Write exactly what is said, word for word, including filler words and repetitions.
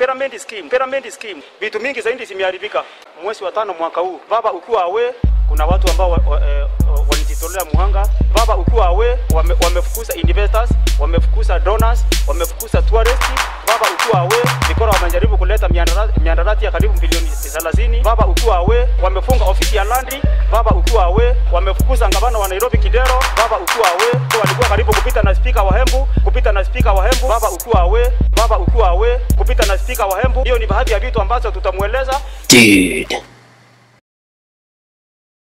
pyramid scheme, pyramid scheme. Vitu mingi zaidi zimeharibika. Mwezi wa tano mwaka huu, baba ukiwa awe, kuna watu ambao walijitolea muhanga. Baba ukiwa awe, wame, wamefukuza investors, wamefukuza donors, wamefukuza tourists. Baba ukiwa awe, vikora wamejaribu kuleta miandarati ya karibu bilioni thelathini. Baba ukiwa awe, wamefunga ofisi ya Landry. Baba ukiwa awe, wamefukuza ngavana wa Nairobi Kidero. Baba ukiwa awe, walikuwa karibu kupita na speaker wa Hembu, kupita na speaker wa Hembu. Baba ukiwa awe, baba ukiwa awe, kupita na speaker wa Hembu. Hiyo ni baadhi ya vitu ambazo tutamueleza. Dude.